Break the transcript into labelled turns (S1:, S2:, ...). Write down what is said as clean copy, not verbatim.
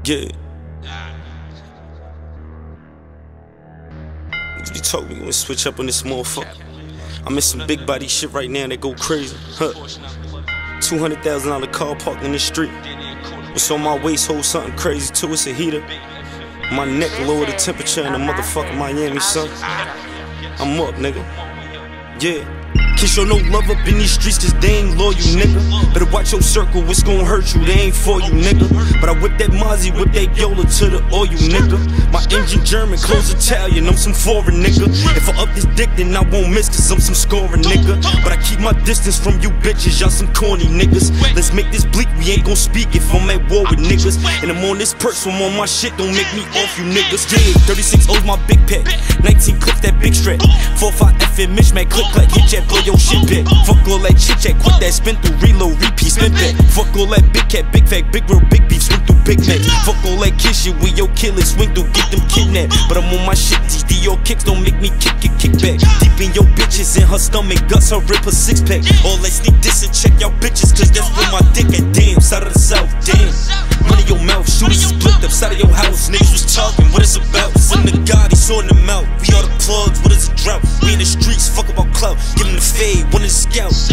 S1: Yeah. You told me you wanna switch up on this motherfucker. I'm in some big body shit right now that go crazy. Huh. $200,000 car parked in the street. What's on my waist hold something crazy too, it's a heater. My neck lower the temperature in the motherfucking Miami, son. I'm up, nigga. Yeah. Can't show no love up in these streets cause they ain't loyal, nigga. Better watch your circle, it's gon' hurt you, they ain't for you, nigga. But I whip that Mozzie, whip that Yola to the oil, nigga. My engine German, clothes Italian, I'm some foreign, nigga. If I up this dick then I won't miss cause I'm some scoring, nigga. But I keep my distance from you bitches, y'all some corny niggas. Let's make this bleak, we ain't gon' speak if I'm at war with niggas. And I'm on this perch, so I'm on my shit, don't make me off you niggas. Yeah, 36 O's my big pack, 19 clips that big strap, 4-5 FN mismatch, click clack, hit that, blow your shit back. Fuck all that chit chat, quit that spin through, reload, repeat, spin back. Fuck all that big cat, big fat, big real, big beef, swing through Big Mac. Fuck all that kid shit, we your killers, swing through, get them kidnapped. But I'm on my shit, these Dior kicks don't make me kick back. Deep in your bitches, in her stomach, guts, her rip her six pack. All that sneak this and check y'all bitches, cause that's where my dick at, damn, side of the south, damn. Run in your mouth, shooters split up, side of your house, niggas was talking, what it's about? It's in the God, he's sorting them out. We all the plugs, what is a drought? We in the streets, fuck about clout, give him the fade, one is a scout.